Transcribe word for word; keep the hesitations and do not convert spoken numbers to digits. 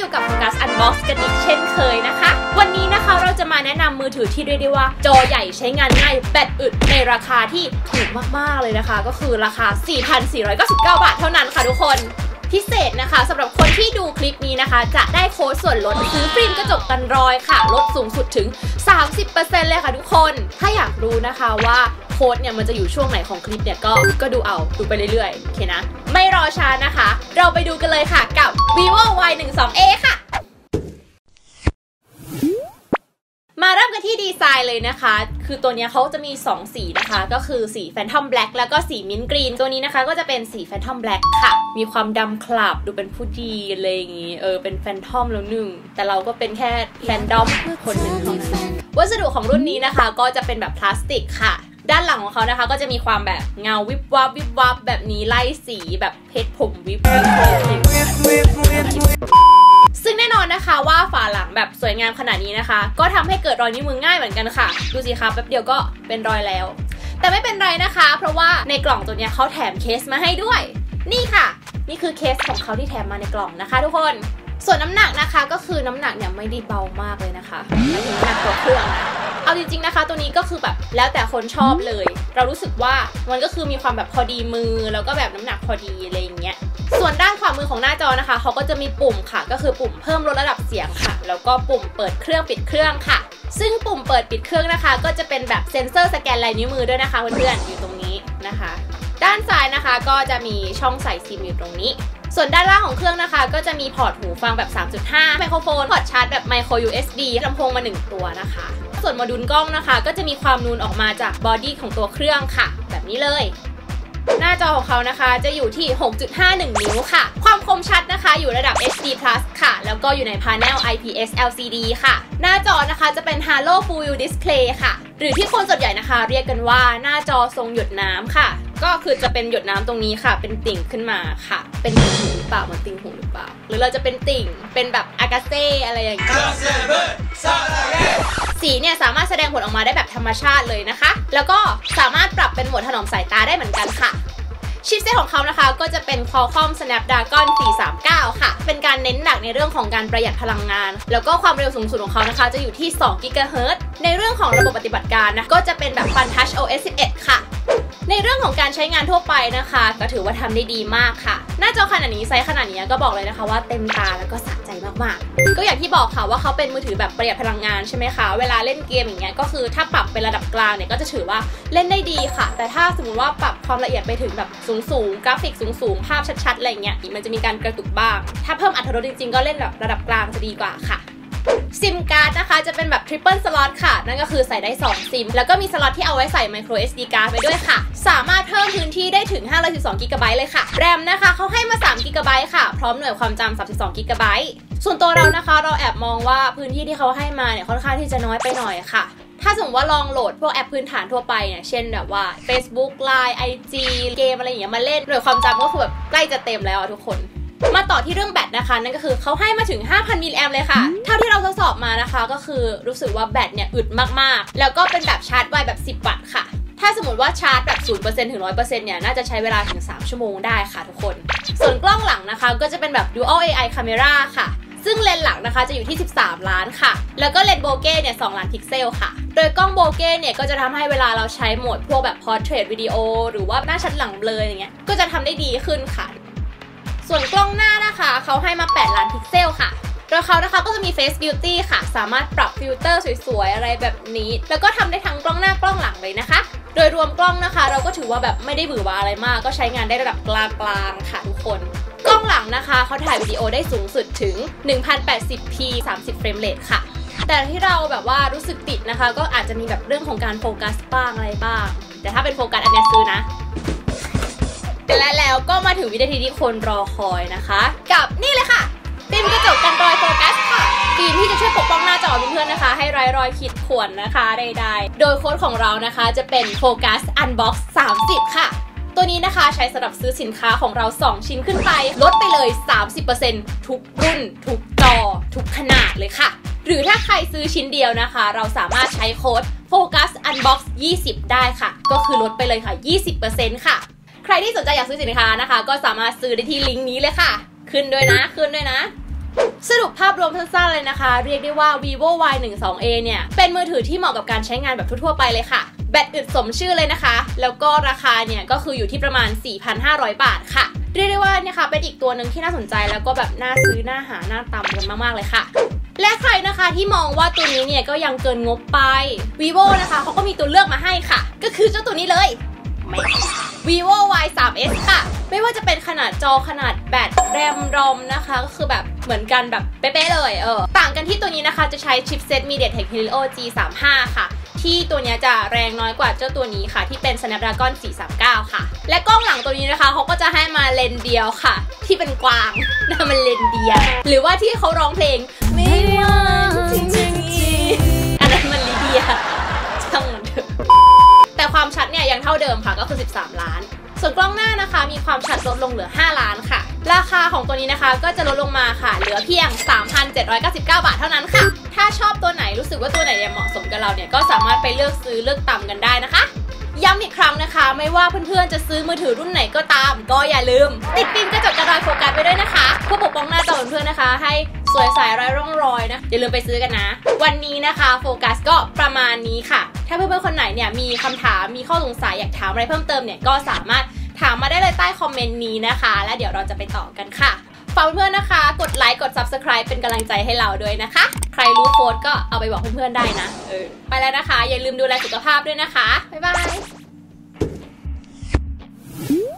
อยู่กับโฟกัสอันบ็อกซ์กันอีกเช่นเคยนะคะวันนี้นะคะเราจะมาแนะนำมือถือที่เรียกได้ว่าจอใหญ่ใช้งานง่ายแบตอึดในราคาที่ถูกมากๆเลยนะคะก็คือราคา สี่พันสี่ร้อยเก้าสิบเก้า บาทเท่านั้นค่ะทุกคนพิเศษนะคะสำหรับคนที่ดูคลิปนี้นะคะจะได้โค้ดส่วนลดซื้อฟิล์มกระจกกันรอยค่ะลดสูงสุดถึง สามสิบเปอร์เซ็นต์ เลยค่ะทุกคนถ้าอยากรู้นะคะว่าโค้ดเนี่ยมันจะอยู่ช่วงไหนของคลิปเนี่ยก็ก็ดูเอาดูไปเรื่อยๆโอเคนะไม่รอช้านะคะเราไปดูกันเลยค่ะกับ vivo วาย สิบสองเอ ค่ะมาเริ่มกันที่ดีไซน์เลยนะคะคือตัวนี้เขาจะมีสองสีนะคะก็คือสี Phantom Black แล้วก็สี Mint Green ตัวนี้นะคะก็จะเป็นสี Phantom Black ค่ะมีความดำคลับดูเป็นผู้ดีอะไรอย่างงี้เออเป็น Phantom แล้วหนึ่งแต่เราก็เป็นแค่แฟนดอมคนหนึ่งเท่านั้นวัสดุของรุ่นนี้นะคะก็จะเป็นแบบพลาสติกค่ะด้านหลังของเขานะคะก็จะมีความแบบเงาวิบวับวิบวับแบบนี้ไล่สีแบบเพชรผมวิบซึ่งแน่นอนนะคะว่าฝาหลังแบบสวยงามขนาดนี้นะคะก็ทำให้เกิดรอยนิ้วมือง่ายเหมือนกันค่ะดูสิคะแป๊บเดียวก็เป็นรอยแล้วแต่ไม่เป็นไรนะคะเพราะว่าในกล่องตัวนี้เขาแถมเคสมาให้ด้วยนี่ค่ะนี่คือเคสของเขาที่แถมมาในกล่องนะคะทุกคนส่วนน้ำหนักนะคะก็คือน้ำหนักเนี่ยไม่ได้เบามากเลยนะคะหมายถึงน้ำหนักตัวเครื่องนะเอาจริงๆนะคะตัวนี้ก็คือแบบแล้วแต่คนชอบเลยเรารู้สึกว่ามันก็คือมีความแบบพอดีมือแล้วก็แบบน้ำหนักพอดีอะไรอย่างเงี้ยส่วนด้านขวามือของหน้าจอนะคะเขาก็จะมีปุ่มค่ะก็คือปุ่มเพิ่มลดระดับเสียงค่ะแล้วก็ปุ่มเปิดเครื่องปิดเครื่องค่ะซึ่งปุ่มเปิดปิดเครื่องนะคะก็จะเป็นแบบเซ็นเซอร์สแกนลายนิ้วมือด้วยนะคะเพื่อนๆอยู่ตรงนี้นะคะด้านซ้ายนะคะก็จะมีช่องใส่ซิมอยู่ตรงนี้ส่วนด้านล่างของเครื่องนะคะก็จะมีพอร์ตหูฟังแบบ สามจุดห้า ไมโครโฟนพอร์ตชาร์จแบบไมโคร ยู เอส บี ลำโพงมาหนึ่งตัวนะคะส่วนโมดูลกล้องนะคะก็จะมีความนูนออกมาจากบอดี้ของตัวเครื่องค่ะแบบนี้เลยหน้าจอของเขานะคะจะอยู่ที่ หกจุดห้าหนึ่ง นิ้วค่ะความคมชัดนะคะอยู่ระดับ เอช ดี พลัส ค่ะแล้วก็อยู่ในพาเนล ไอ พี เอส แอล ซี ดี ค่ะหน้าจอนะคะจะเป็น Halo Full View Display ค่ะหรือที่คนส่วนใหญ่นะคะเรียกกันว่าหน้าจอทรงหยดน้ำค่ะก็คือจะเป็นหยดน้ำตรงนี้ค่ะเป็นติ่งขึ้นมาค่ะเป็นติ่งหูหรือเปล่ามันติ่งหูหรือเปล่าหรือเราจะเป็นติ่งเป็นแบบอากาเซ่อะไรอย่างเงี้ยสีเนี่ยสามารถแสดงผลออกมาได้แบบธรรมชาติเลยนะคะแล้วก็สามารถปรับเป็นโหมดถนอมสายตาได้เหมือนกันค่ะชิปเซตของเขานะคะก็จะเป็น Qualcomm Snapdragon สี่สามเก้า ค่ะเป็นการเน้นหนักในเรื่องของการประหยัดพลังงานแล้วก็ความเร็วสูงสุดของเขานะคะจะอยู่ที่ สอง กิกะเฮิรตซ์ ในเรื่องของระบบปฏิบัติการนะก็จะเป็นแบบ Fun Touch โอ เอส สิบเอ็ด ค่ะในเรื่องของการใช้งานทั่วไปนะคะก็ถือว่าทำได้ดีมากค่ะหน้าจอขนาดนี้ไซส์ขนาดนี้ก็บอกเลยนะคะว่าเต็มตาแล้วก็สะใจมากๆก็อย่างที่บอกค่ะว่าเขาเป็นมือถือแบบประหยัดพลังงานใช่ไหมคะเวลาเล่นเกมอย่างเงี้ยก็คือถ้าปรับเป็นระดับกลางเนี่ยก็จะถือว่าเล่นได้ดีค่ะแต่ถ้าสมมติว่าปรับความละเอียดไปถึงแบบสูงๆกราฟิกสูงๆภาพชัดๆอะไรเงี้ยมันจะมีการกระตุกบ้างถ้าเพิ่มอรรถรสจริงๆก็เล่นแบบระดับกลางจะดีกว่าค่ะซิมการ์ดนะคะจะเป็นแบบ Triple Slot ค่ะนั่นก็คือใส่ได้สองซิมแล้วก็มีสล็อตที่เอาไว้ใส่ Micro เอส ดี Card ไปด้วยค่ะสามารถเพิ่มพื้นที่ได้ถึงห้าร้อยสิบสอง กิกะไบต์ เลยค่ะแรมนะคะเขาให้มา สาม กิกะไบต์ ค่ะพร้อมหน่วยความจำสามสิบสอง กิกะไบต์ ส่วนตัวเรานะคะเราแอบมองว่าพื้นที่ที่เขาให้มาเนี่ยค่อนข้างที่จะน้อยไปหน่อยค่ะถ้าสมมติว่าลองโหลดพวกแอปพื้นฐานทั่วไปเนี่ยเช่นแบบว่า Facebook ไลน์ ไอ จี เกมอะไรอย่างเงี้ยมาเล่นหน่วยความจำก็คือแบบใกล้จะเต็มแล้วทุกคนมาต่อที่เรื่องแบตนะคะนั่นก็คือเขาให้มาถึง ห้าพัน มิลลิแอมป์เลยค่ะเท่าที่เราทดสอบมานะคะก็คือรู้สึกว่าแบตเนี่ยอึดมากๆแล้วก็เป็นแบบชาร์จไวแบบสิบวัตต์ค่ะถ้าสมมติว่าชาร์จแบบ ศูนย์เปอร์เซ็นต์ ถึง หนึ่งร้อยเปอร์เซ็นต์ เนี่ยน่าจะใช้เวลาถึงสามชั่วโมงได้ค่ะทุกคนส่วนกล้องหลังนะคะก็จะเป็นแบบ Dual เอ ไอ Camera ค่ะซึ่งเลนส์หลักนะคะจะอยู่ที่สิบสามล้านค่ะแล้วก็เลนส์โบเก้เนี่ยสองล้านพิกเซลค่ะโดยกล้องโบเก้เนี่ยก็จะทำให้เวลาเราใช้โหมดพวกแบบ Portrait Video หรือว่าหน้าชัดหลังเบลออย่างเงี้ยก็จะทำได้ดีขึ้นค่ะส่วนกล้องหน้านะคะเขาให้มาแปดล้านพิกเซลค่ะโดยเขานะคะก็จะมี Face Beauty ค่ะสามารถปรับฟิลเตอร์สวยๆอะไรแบบนี้แล้วก็ทำได้ทั้งกล้องหน้ากล้องหลังเลยนะคะโดยรวมกล้องนะคะเราก็ถือว่าแบบไม่ได้หวือหวาอะไรมากก็ใช้งานได้ระดับกลางๆค่ะทุกคนกล้องหลังนะคะเขาถ่ายวิดีโอได้สูงสุดถึง หนึ่งพันแปดสิบพี สามสิบเฟรมเรทค่ะแต่ที่เราแบบว่ารู้สึกติดนะคะก็อาจจะมีแบบเรื่องของการโฟกัสบ้างอะไรบ้างแต่ถ้าเป็นโฟกัสอันนี้ซื้อนะและแล้วก็มาถึงวินาทีที่คนรอคอยนะคะกับนี่เลยค่ะฟิล์มกระจกกันรอยโฟกัสค่ะฟิล์มที่จะช่วยปกป้องหน้าจอเพื่อนๆนะคะให้ไร้รอยขีดข่วนนะคะใดๆโดยโค้ดของเรานะคะจะเป็นโฟกัสอันบ็อกซ์สามสิบค่ะตัวนี้นะคะใช้สำหรับซื้อสินค้าของเราสองชิ้นขึ้นไปลดไปเลย สามสิบเปอร์เซ็นต์ ทุกรุ่นทุกจอทุกขนาดเลยค่ะหรือถ้าใครซื้อชิ้นเดียวนะคะเราสามารถใช้โค้ดโฟกัสอันบ็อกซ์ยี่สิบได้ค่ะก็คือลดไปเลยค่ะ ยี่สิบเปอร์เซ็นต์ ค่ะใครที่สนใจอยากซื้อสินค้านะคะก็สามารถซื้อได้ที่ลิงก์นี้เลยค่ะขึ้นด้วยนะขึ้นด้วยนะ สรุปภรวมสั้นๆเลยนะคะเรียกได้ว่า vivo วาย สิบสอง เอ เนี่ยเป็นมือถือที่เหมาะกับการใช้งานแบบทั่วๆไปเลยค่ะแบตอึดสมชื่อเลยนะคะแล้วก็ราคาเนี่ยก็คืออยู่ที่ประมาณ สี่พันห้าร้อย บาทค่ะเรียกได้ว่าเนี่ยค่ะเป็นอีกตัวหนึ่งที่น่าสนใจแล้วก็แบบน่าซื้อน่าหาน่าตามกันมากๆเลยค่ะและใครนะคะที่มองว่าตัวนี้เนี่ยก็ยังเกินงบไป vivo นะคะเขาก็มีตัวเลือกมาให้ค่ะก็คือเจ้าตัวนี้เลย vivo วาย ทรี เอส ค่ะไม่ว่าจะเป็นขนาดจอขนาดแบตแรมรอมนะคะก็คือแบบเหมือนกันแบบเป๊ะๆเลยเออต่างกันที่ตัวนี้นะคะจะใช้ชิปเซต MediaTek Helio จี สามสิบห้า ค่ะที่ตัวนี้จะแรงน้อยกว่าเจ้าตัวนี้ค่ะที่เป็น Snapdragon สี่สามเก้า ค่ะและกล้องหลังตัวนี้นะคะเขาก็จะให้มาเลนส์เดียวค่ะที่เป็นกวางนะมันเลนส์เดียวหรือว่าที่เขาร้องเพลงไม่ว่าจริงๆอันนั้นมันลิเดียช่างมันเถอะแต่ความชัดเนี่ยยังเท่าเดิมค่ะก็คือสิบสามล้านส่วนกล้องหน้านะคะมีความชัดลดลงเหลือห้าล้านค่ะราคาของตัวนี้นะคะก็จะลดลงมาค่ะเหลือเพียง สามพันเจ็ดร้อยเก้าสิบเก้า บาทเท่านั้นค่ะถ้าชอบตัวไหนรู้สึกว่าตัวไหนเนี่ยเหมาะสมกับเราเนี่ยก็สามารถไปเลือกซื้อเลือกต่ำกันได้นะคะย้ำอีกครั้งนะคะไม่ว่าเพื่อนๆจะซื้อมือถือรุ่นไหนก็ตามก็อย่าลืมติดฟิล์มกระจกกระดาษโฟกัสไปด้วยนะคะเพื่อปกป้องหน้าจอเพื่อนๆนะคะให้สวยใสไร้ร่องรอยนะอย่าลืมไปซื้อกันนะวันนี้นะคะโฟกัสก็ประมาณนี้ค่ะถ้าเพื่อนๆคนไหนเนี่ยมีคำถามมีข้อสงสัยอยากถามอะไรเพิ่มเติมเนี่ยก็สามารถถามมาได้เลยใต้คอมเมนต์นี้นะคะแล้วเดี๋ยวเราจะไปต่อกันค่ะฝากเพื่อนๆนะคะกดไลค์กด ซับสไครบ์ เป็นกำลังใจให้เราด้วยนะคะใครรู้โค้ดก็เอาไปบอกเพื่อนๆได้นะเออไปแล้วนะคะอย่าลืมดูแลสุขภาพด้วยนะคะบ๊ายบาย